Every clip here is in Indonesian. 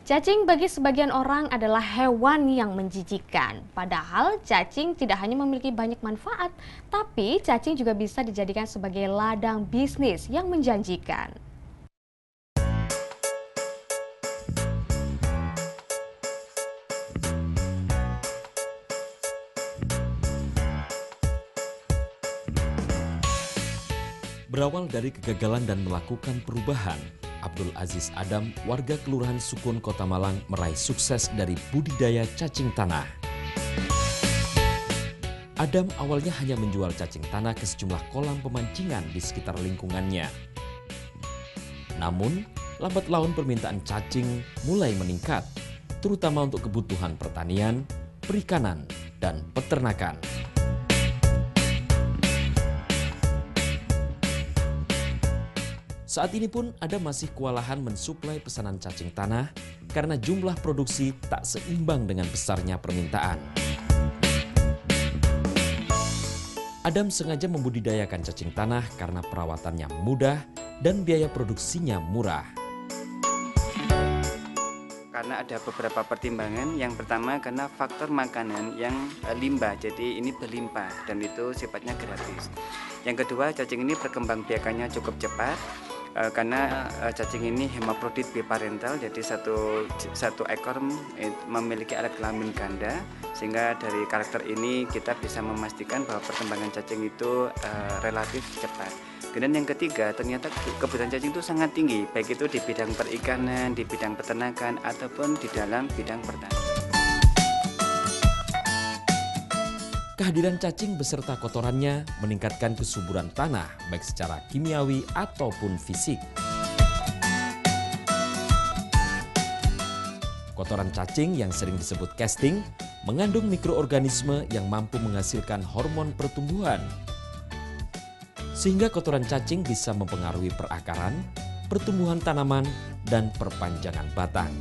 Cacing bagi sebagian orang adalah hewan yang menjijikan. Padahal cacing tidak hanya memiliki banyak manfaat, tapi cacing juga bisa dijadikan sebagai ladang bisnis yang menjanjikan. Berawal dari kegagalan dan melakukan perubahan, Abdul Aziz Adam, warga Kelurahan Sukun, Kota Malang, meraih sukses dari budidaya cacing tanah. Adam awalnya hanya menjual cacing tanah ke sejumlah kolam pemancingan di sekitar lingkungannya. Namun, lambat laun permintaan cacing mulai meningkat, terutama untuk kebutuhan pertanian, perikanan, dan peternakan. Saat ini pun Adam masih kewalahan mensuplai pesanan cacing tanah karena jumlah produksi tak seimbang dengan besarnya permintaan. Adam sengaja membudidayakan cacing tanah karena perawatannya mudah dan biaya produksinya murah. Karena ada beberapa pertimbangan. Yang pertama karena faktor makanan yang limbah, jadi ini berlimpah dan itu sifatnya gratis. Yang kedua, cacing ini perkembangbiakannya cukup cepat. Karena cacing ini hemaprodit biparental, jadi satu ekor memiliki alat kelamin ganda, sehingga dari karakter ini kita bisa memastikan bahwa perkembangan cacing itu relatif cepat. Kemudian yang ketiga, ternyata kebutuhan cacing itu sangat tinggi, baik itu di bidang perikanan, di bidang peternakan, ataupun di dalam bidang pertanian. Kehadiran cacing beserta kotorannya meningkatkan kesuburan tanah baik secara kimiawi ataupun fisik. Kotoran cacing yang sering disebut casting mengandung mikroorganisme yang mampu menghasilkan hormon pertumbuhan. Sehingga kotoran cacing bisa mempengaruhi perakaran, pertumbuhan tanaman, dan perpanjangan batang.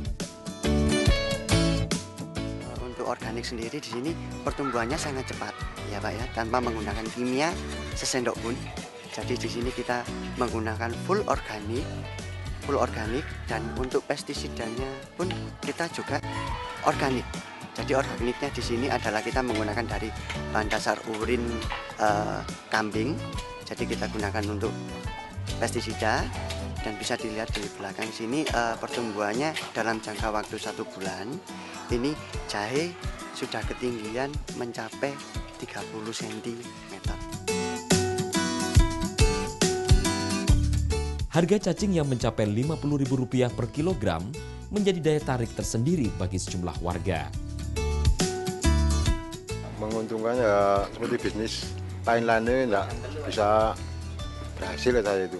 Organik sendiri di sini pertumbuhannya sangat cepat, ya Pak ya, tanpa menggunakan kimia sesendok pun. Jadi di sini kita menggunakan full organik dan untuk pestisidanya pun kita juga organik. Jadi organiknya di sini adalah kita menggunakan dari bahan dasar urin kambing. Jadi kita gunakan untuk pestisida. Dan bisa dilihat di belakang sini pertumbuhannya dalam jangka waktu 1 bulan. Ini jahe sudah ketinggian mencapai 30 cm. Harga cacing yang mencapai Rp50.000 per kilogram menjadi daya tarik tersendiri bagi sejumlah warga. Menguntungkan ya seperti bisnis lain-lainnya enggak bisa berhasil ya saya itu.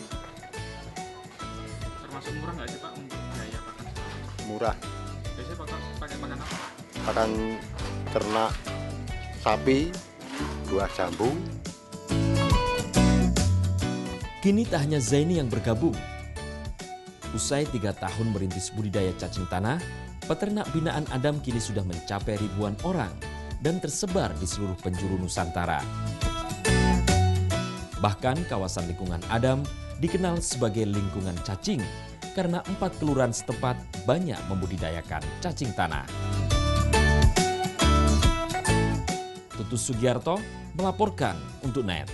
Termasuk murah nggak sih Pak untuk biaya pakan? Murah. Biasanya pakai pakan apa? Pakan ternak sapi, buah jambu. Kini tak hanya Zaini yang bergabung. Usai 3 tahun merintis budidaya cacing tanah, peternak binaan Adam kini sudah mencapai ribuan orang dan tersebar di seluruh penjuru Nusantara. Bahkan kawasan lingkungan Adam dikenal sebagai lingkungan cacing karena 4 kelurahan setempat banyak membudidayakan cacing tanah. Tutus Sugiarto melaporkan untuk NET.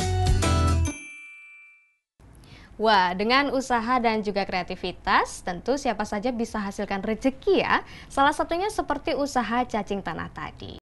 Wah, dengan usaha dan juga kreativitas, tentu siapa saja bisa hasilkan rezeki ya. Salah satunya seperti usaha cacing tanah tadi.